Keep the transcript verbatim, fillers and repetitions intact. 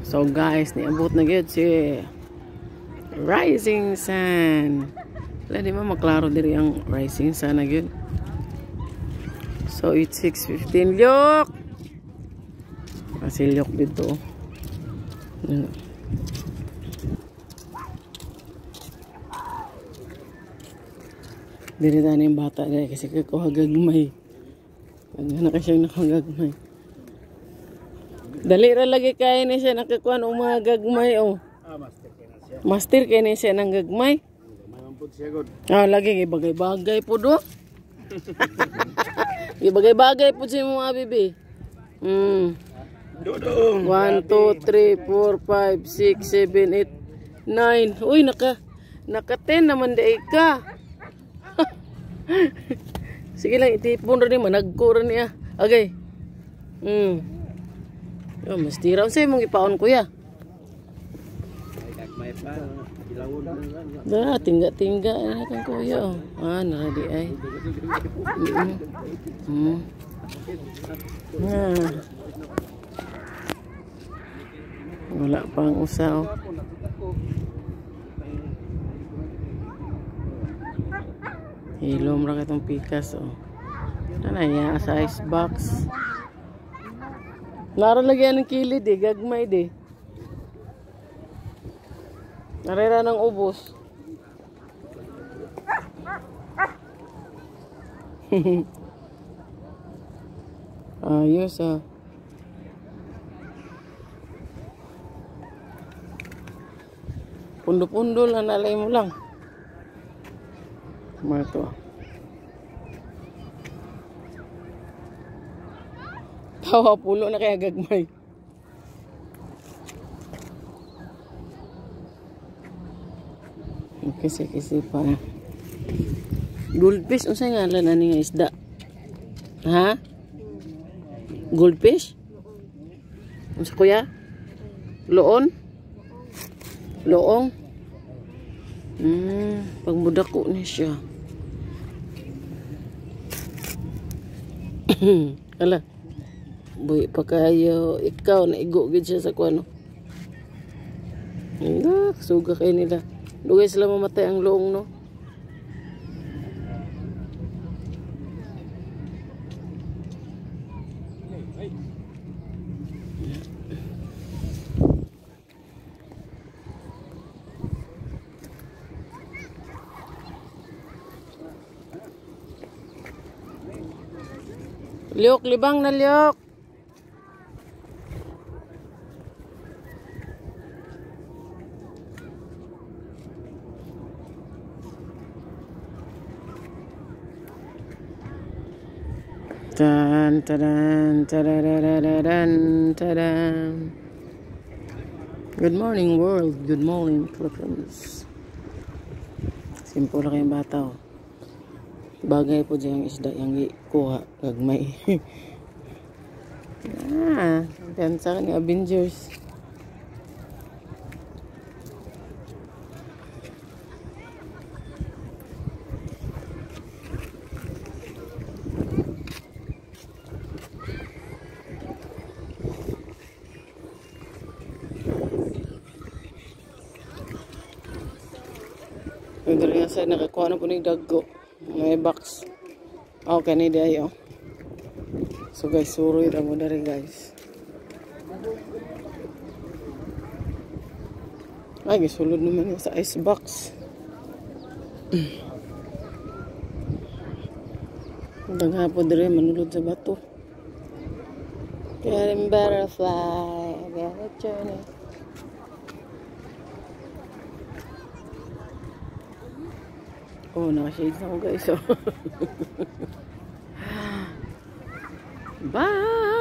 So guys, niabot na gyud si Rising Sun. Wala di ba maklaro diri ang Rising Sun na gyud. So it's six fifteen. Lyok! Kasi lyok dito. Hmm. Diri tani yung bata dahil kasi kakuhagagmay. Ano na kasi siyang nakagagmay. Dali ra lagi kaya ni siya nakakuan o mga gagmay o. Master kaya ni siya ng gagmay. Ah, lagi bagay-bagay po do. Bagay-bagay po siya mga bibi. Hmm. one, two, three, four, five, six, seven, eight, nine. Uy, naka, naka ten naman daig ka. Sige lang, itipon rin naman. Nagko rin niya. Okay. Hmm. Yo, mas tiraw sa'yo mong ipaon kuya. Da, tingga-tingga na kan kuya. Oh. Ah, naradi ay. Mm -hmm. Ah. Wala pang usaw. Hilom ra katong pikas oh. Ano ya sa ice box. Laro lagi ang kilid eh, gagmay de. Narera ng ubos. Ayos ah. Pundo-pundo lang nalay mo lang. Mato. Tawa pulo na kaya gagmay. Kasi-kasi pa. Goldfish, unsay ngalan ani nga isda? Ha? Goldfish? Unsa kuya? Loon? Loong? Hmm, pagmudako ni siya. Ala. Buhi pa kayo. Ikaw, naigo gid siya sa kuano. Ala, suga kayo nila. Dugay sila mamatay ang loong, no? Liok, libang na liok. Tan tadan tadadadadan tadan. Good morning world, good morning Philippines. Simple lang yung bata oh. Bagay po dyan isda yung ikuha gagmay. Ah, dansa ni Avengers. Pwede rin sa nakakuha na po ng daggo. May box. Okay, ni dayo. So guys, suroy ra mo dere guys. Ay, gisulod naman sa ice box. Hanggang hapon dere manulod sa bato. Getting butterfly, get a journey. Oh, naka-shades na ako guys. Oh. Bye!